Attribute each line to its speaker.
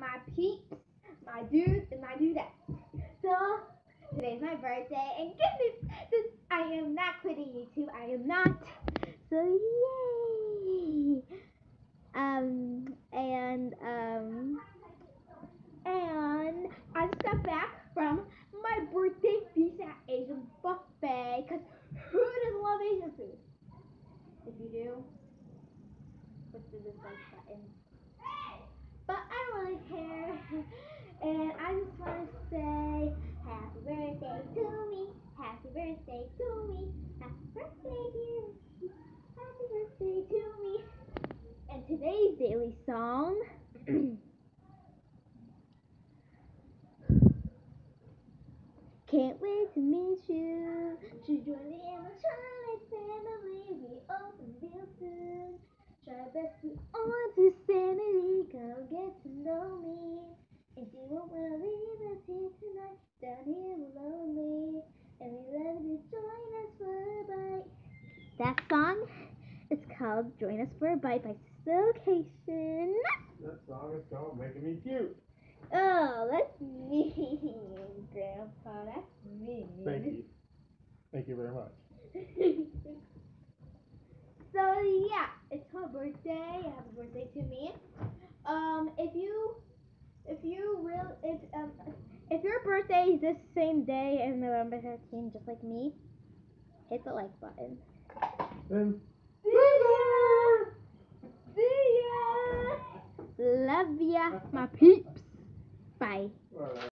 Speaker 1: my peeps, my dudes, and my dudettes. So, today's my birthday, and guess this, I am not quitting YouTube. I am not. So, yay! And I just got back from my birthday feast at Asian Buffet, because who doesn't love Asian food? If you do, push the dislike button. But I don't really care. And I just want to say happy birthday to me. Happy birthday to me. Happy birthday, dear. Happy birthday to me. And today's daily song. Can't wait to meet you. Should join the animatronic family. We open real soon. Try best to on to sanity. Come get to know me. And you won't wanna leave us here tonight. Down here lonely. And we love to join us for a bite. That song is called Join Us for a Bite by Location.
Speaker 2: That song is called Making Me Cute.
Speaker 1: Oh, that's mean, Grandpa. That's mean.
Speaker 2: Thank you. Thank you very much.
Speaker 1: So yeah, it's her birthday. Happy birthday to me. If your birthday is this same day as November 13th, just like me, hit the like button.
Speaker 2: Then
Speaker 1: See ya. See ya. Love ya, my peeps. Bye.